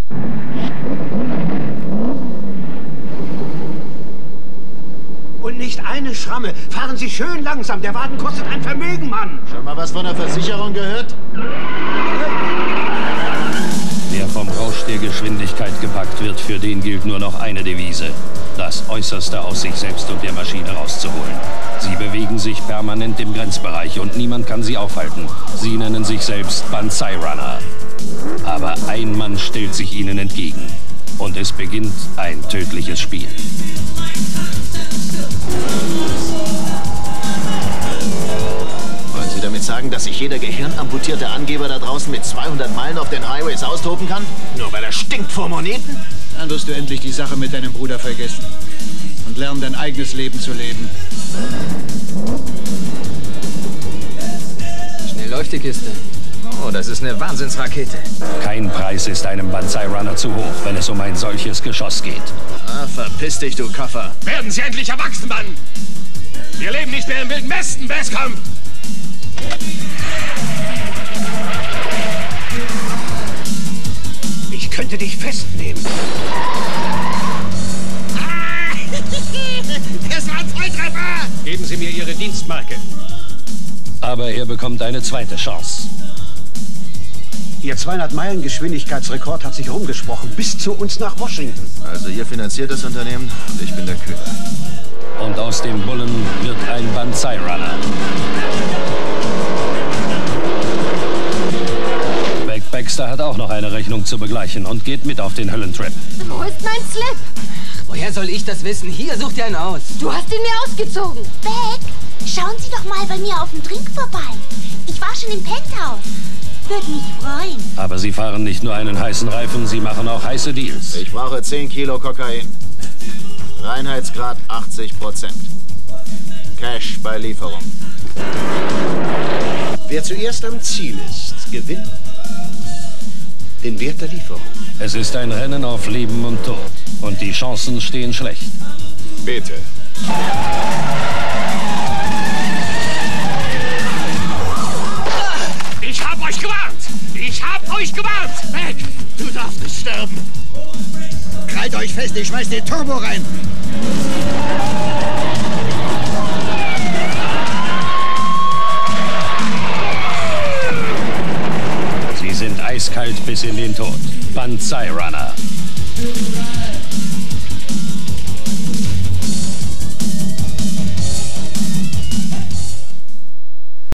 Und nicht eine Schramme. Fahren Sie schön langsam. Der Wagen kostet ein Vermögen, Mann. Schon mal was von der Versicherung gehört? Wer vom Rausch der Geschwindigkeit gepackt wird, für den gilt nur noch eine Devise: das Äußerste aus sich selbst und der Maschine rauszuholen. Sie bewegen sich permanent im Grenzbereich und niemand kann sie aufhalten. Sie nennen sich selbst Banzai Runner. Aber ein Mann stellt sich ihnen entgegen. Und es beginnt ein tödliches Spiel. Wollen Sie damit sagen, dass sich jeder gehirnamputierte Angeber da draußen mit 200 Meilen auf den Highways austoben kann? Nur weil er stinkt vor Moneten? Dann wirst du endlich die Sache mit deinem Bruder vergessen. Und lernen, dein eigenes Leben zu leben. Schnell läuft die Kiste. Oh, das ist eine Wahnsinnsrakete. Kein Preis ist einem Banzai Runner zu hoch, wenn es um ein solches Geschoss geht. Ah, verpiss dich, du Kaffer. Werden Sie endlich erwachsen, Mann! Wir leben nicht mehr im Wilden Westen, Basecamp! Ich könnte dich festnehmen. Es war ein Volltreffer! Geben Sie mir Ihre Dienstmarke. Aber er bekommt eine zweite Chance. Ihr 200-Meilen-Geschwindigkeitsrekord hat sich rumgesprochen, bis zu uns nach Washington. Also ihr finanziert das Unternehmen und ich bin der Köder. Und aus dem Bullen wird ein Banzai Runner. Beck Baxter hat auch noch eine Rechnung zu begleichen und geht mit auf den Höllentrip. Wo ist mein Slip? Woher soll ich das wissen? Hier, such dir einen aus. Du hast ihn mir ausgezogen. Beck, schauen Sie doch mal bei mir auf dem Drink vorbei. Ich war schon im Penthouse. Würde mich freuen. Aber sie fahren nicht nur einen heißen Reifen, sie machen auch heiße Deals. Ich brauche 10 Kilo Kokain. Reinheitsgrad 80%. Cash bei Lieferung. Wer zuerst am Ziel ist, gewinnt den Wert der Lieferung. Es ist ein Rennen auf Leben und Tod. Und die Chancen stehen schlecht. Bitte. Ich hab euch gewarnt! Ich hab euch gewarnt! Beck, du darfst nicht sterben. Krallt euch fest, ich schmeiß den Turbo rein. Sie sind eiskalt bis in den Tod. Banzai Runner.